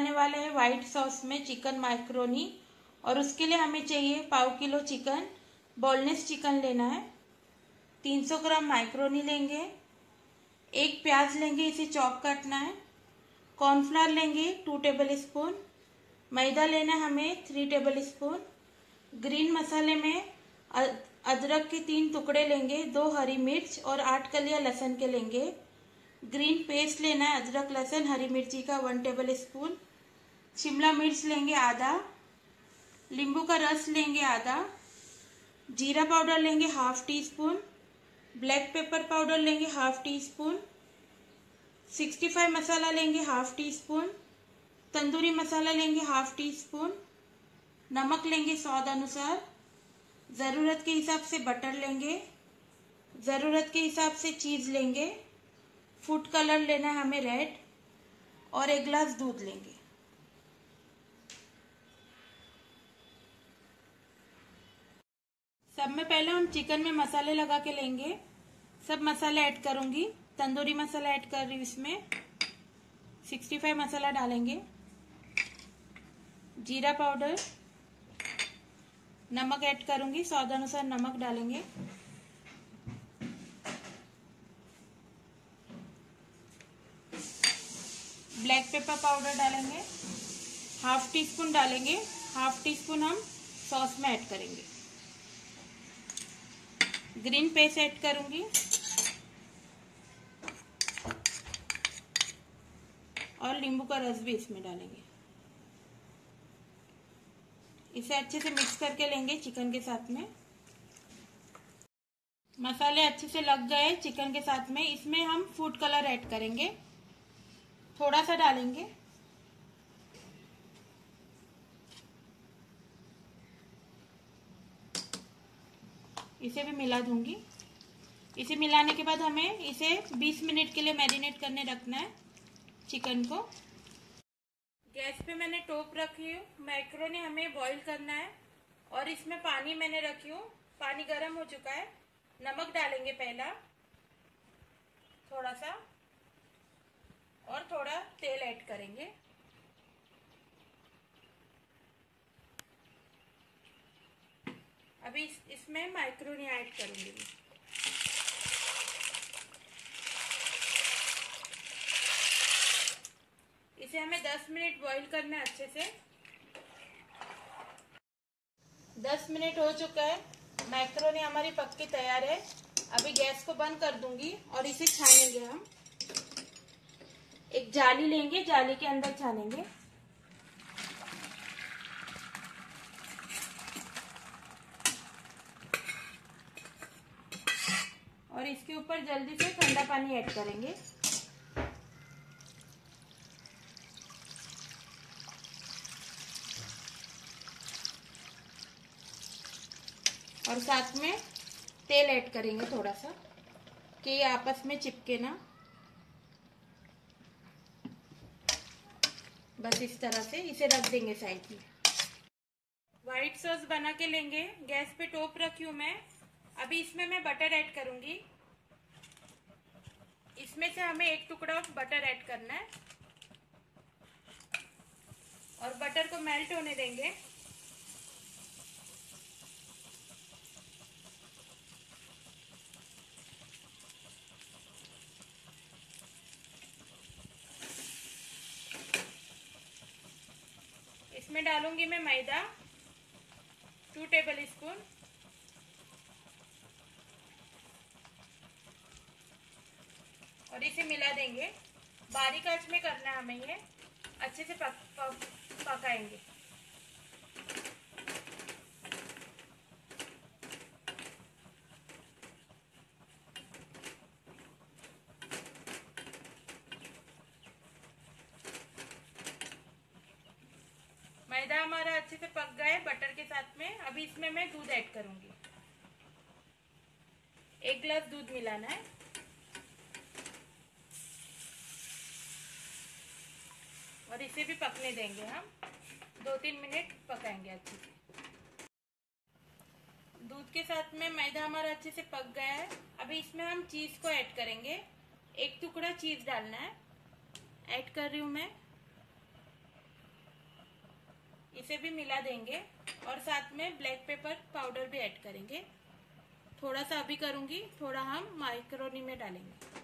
बनाने वाले हैं वाइट सॉस में चिकन मैक्रोनी। और उसके लिए हमें चाहिए पाव किलो चिकन, बोनलेस चिकन लेना है। 300 ग्राम मैक्रोनी लेंगे। एक प्याज लेंगे, इसे चॉप काटना है। कॉर्नफ्लावर लेंगे 2 टेबल स्पून। मैदा लेना है हमें 3 टेबल स्पून। ग्रीन मसाले में अदरक के 3 टुकड़े लेंगे, 2 हरी मिर्च और 8 कलियां लहसुन के लेंगे। ग्रीन पेस्ट लेना है अदरक लहसुन हरी मिर्ची का 1 टेबल स्पून। शिमला मिर्च लेंगे आधा। नींबू का रस लेंगे आधा। जीरा पाउडर लेंगे half teaspoon. Black pepper powder लेंगे हाफ टी स्पून। 65 मसाला लेंगे half teaspoon. Tandoori masala लेंगे हाफ टी स्पून। नमक लेंगे स्वाद अनुसार। ज़रूरत के हिसाब से बटर लेंगे। ज़रूरत के हिसाब से चीज़ लेंगे। फूड कलर लेना है हमें रेड। और 1 गिलास दूध लेंगे। सब में पहले हम चिकन में मसाले लगा के लेंगे। सब मसाले ऐड करूंगी। तंदूरी मसाला ऐड कर रही हूँ इसमें। 65 मसाला डालेंगे। जीरा पाउडर, नमक ऐड करूंगी, स्वाद अनुसार नमक डालेंगे। ब्लैक पेपर पाउडर डालेंगे, हाफ टी स्पून डालेंगे। हाफ टी स्पून हम सॉस में ऐड करेंगे। ग्रीन पेस्ट ऐड करूंगी और नींबू का रस भी इसमें डालेंगे। इसे अच्छे से मिक्स करके लेंगे चिकन के साथ में। मसाले अच्छे से लग गए चिकन के साथ में। इसमें हम फूड कलर ऐड करेंगे, थोड़ा सा डालेंगे। इसे भी मिला दूंगी। इसे मिलाने के बाद हमें इसे 20 मिनट के लिए मैरिनेट करने रखना है चिकन को। गैस पे मैंने टोप रखी हूँ। मैक्रोनी हमें बॉईल करना है और इसमें पानी मैंने रखी हूँ। पानी गर्म हो चुका है। नमक डालेंगे पहला थोड़ा सा और थोड़ा तेल ऐड करेंगे। अभी इसमें मैक्रोनी ऐड करूंगी। इसे हमें 10 मिनट बॉईल करना है अच्छे से। 10 मिनट हो चुका है। मैक्रोनी हमारी पक के तैयार है। अभी गैस को बंद कर दूंगी और इसे छानेंगे हम। एक जाली लेंगे, जाली के अंदर छानेंगे। और इसके ऊपर जल्दी से ठंडा पानी ऐड करेंगे। और साथ में तेल ऐड करेंगे थोड़ा सा कि ये आपस में चिपके ना। बस इस तरह से इसे रख देंगे साइड में। व्हाइट सॉस बना के लेंगे। गैस पे टोप रखी हूँ मैं। अभी इसमें मैं बटर ऐड करूंगी। इसमें से हमें 1 टुकड़ा बटर ऐड करना है और बटर को मेल्ट होने देंगे। इसमें डालूंगी मैं मैदा 2 टेबल स्पून। और इसे मिला देंगे। बारीक आंच में करना है हमें ये। अच्छे से पकाएंगे। मैदा हमारा अच्छे से पक गया है बटर के साथ में। अभी इसमें मैं दूध ऐड करूंगी। 1 गिलास दूध मिलाना है। और इसे भी पकने देंगे हम। 2-3 मिनट पकाएंगे अच्छे से। दूध के साथ में मैदा हमारा अच्छे से पक गया है। अभी इसमें हम चीज को ऐड करेंगे। 1 टुकड़ा चीज डालना है। ऐड कर रही हूँ मैं। इसे भी मिला देंगे और साथ में ब्लैक पेपर पाउडर भी ऐड करेंगे। थोड़ा सा अभी करूंगी, थोड़ा हम मैक्रोनी में डालेंगे।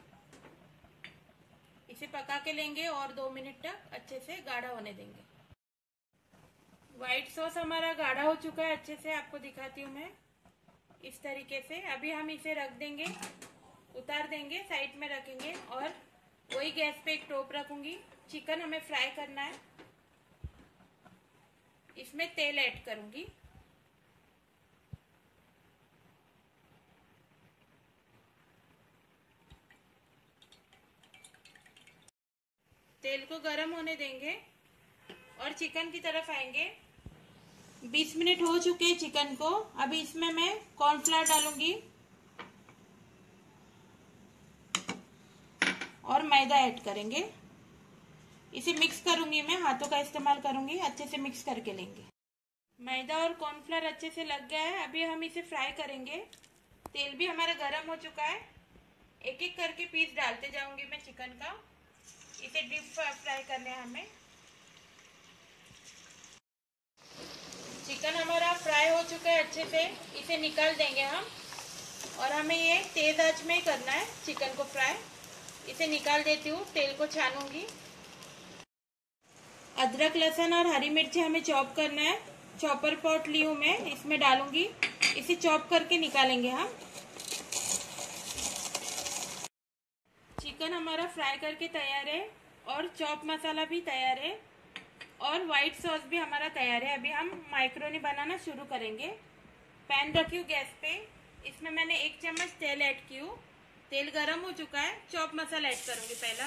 इसे पका के लेंगे और 2 मिनट तक अच्छे से गाढ़ा होने देंगे। व्हाइट सॉस हमारा गाढ़ा हो चुका है अच्छे से, आपको दिखाती हूँ मैं इस तरीके से। अभी हम इसे रख देंगे, उतार देंगे, साइड में रखेंगे और वही गैस पे एक टोप रखूंगी। चिकन हमें फ्राई करना है, इसमें तेल ऐड करूंगी। तेल को गरम होने देंगे और चिकन की तरफ आएंगे। 20 मिनट हो चुके हैं चिकन को। अभी इसमें मैं कॉर्नफ्लावर डालूंगी और मैदा ऐड करेंगे। इसे मिक्स करूंगी, मैं हाथों का इस्तेमाल करूंगी, अच्छे से मिक्स करके लेंगे। मैदा और कॉर्नफ्लावर अच्छे से लग गया है। अभी हम इसे फ्राई करेंगे। तेल भी हमारा गरम हो चुका है। एक एक करके पीस डालते जाऊंगी मैं चिकन का। इसे डीप फ्राई करना है हमें। चिकन हमारा फ्राई हो चुका है अच्छे से, इसे निकाल देंगे हम। और हमें ये तेज आंच में ही करना है चिकन को फ्राई। इसे निकाल देती हूँ, तेल को छानूंगी। अदरक, लहसुन और हरी मिर्ची हमें चॉप करना है। चॉपर पॉट ली हूँ मैं, इसमें डालूंगी। इसे चॉप करके निकालेंगे हम। चिकन हमारा फ्राई करके तैयार है और चॉप मसाला भी तैयार है और व्हाइट सॉस भी हमारा तैयार है। अभी हम मैक्रोनी बनाना शुरू करेंगे। पैन रखी हूँ गैस पे, इसमें मैंने 1 चम्मच तेल ऐड की हूँ। तेल गरम हो चुका है। चॉप मसाला ऐड करूंगी पहला,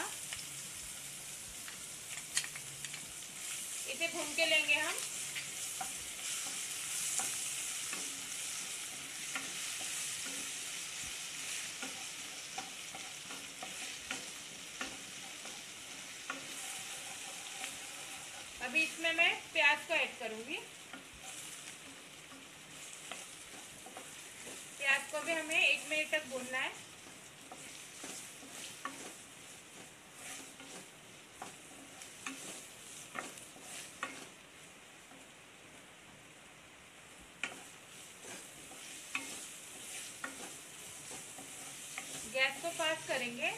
इसे भून के लेंगे हम। अभी इसमें मैं प्याज को ऐड करूंगी। प्याज को भी हमें 1 मिनट तक भूनना है। गैस को फास्ट करेंगे।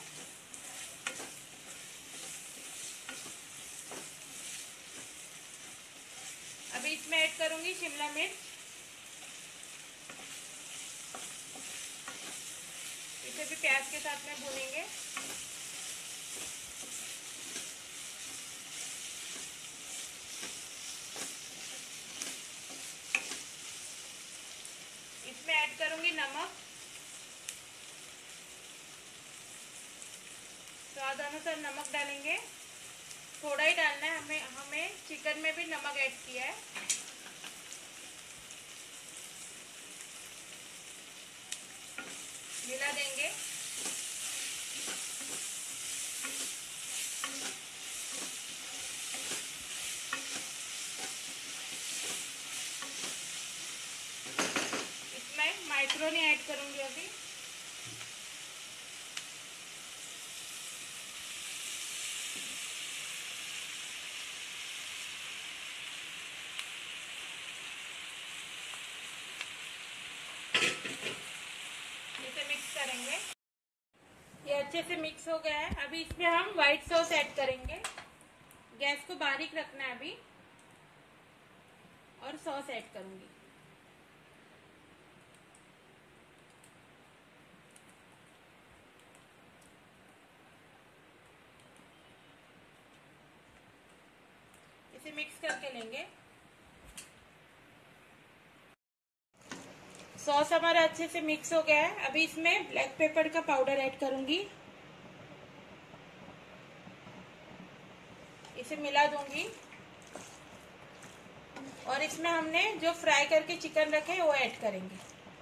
अभी इसमें ऐड करूंगी शिमला मिर्च। इसे भी प्याज के साथ में भूनेंगे। इसमें ऐड करूंगी नमक, स्वाद अनुसार नमक डालेंगे। थोड़ा ही डालना है हमें चिकन में भी नमक ऐड किया है। मिला देंगे। इसमें मैक्रोनी ऐड करूंगी अभी। इसे मिक्स करेंगे। ये अच्छे से मिक्स हो गया है। अभी इसमें हम व्हाइट सॉस ऐड करेंगे। गैस को बारीक रखना है अभी और सॉस ऐड करूंगी। इसे मिक्स करके लेंगे। सॉस हमारा अच्छे से मिक्स हो गया है। अभी इसमें ब्लैक पेपर का पाउडर ऐड करूंगी। इसे मिला दूंगी और इसमें हमने जो फ्राई करके चिकन रखे वो ऐड करेंगे।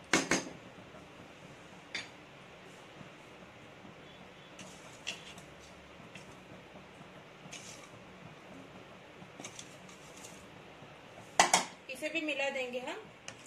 इसे भी मिला देंगे हम।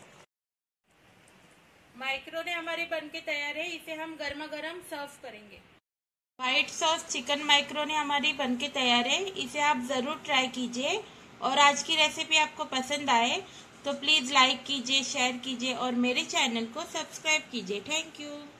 मैक्रोनी हमारी बनके तैयार है। इसे हम गर्मा गर्म सर्व करेंगे। व्हाइट सॉस चिकन मैक्रोनी हमारी बनके तैयार है। इसे आप ज़रूर ट्राई कीजिए और आज की रेसिपी आपको पसंद आए तो प्लीज़ लाइक कीजिए, शेयर कीजिए और मेरे चैनल को सब्सक्राइब कीजिए। Thank you.